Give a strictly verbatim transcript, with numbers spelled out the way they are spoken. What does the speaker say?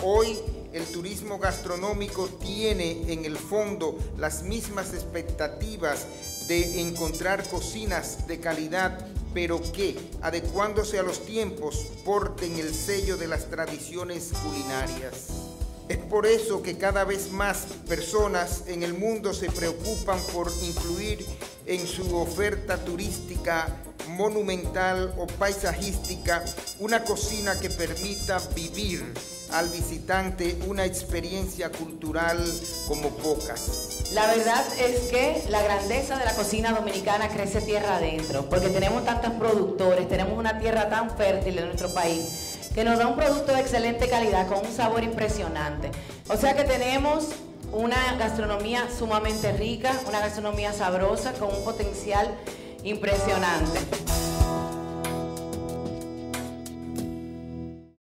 Hoy el turismo gastronómico tiene en el fondo las mismas expectativas de encontrar cocinas de calidad, pero que, adecuándose a los tiempos, porten el sello de las tradiciones culinarias. Es por eso que cada vez más personas en el mundo se preocupan por incluir en su oferta turística, monumental o paisajística una cocina que permita vivir al visitante una experiencia cultural como pocas. La verdad es que la grandeza de la cocina dominicana crece tierra adentro, porque tenemos tantos productores, tenemos una tierra tan fértil en nuestro país, que nos da un producto de excelente calidad, con un sabor impresionante. O sea que tenemos una gastronomía sumamente rica, una gastronomía sabrosa, con un potencial impresionante.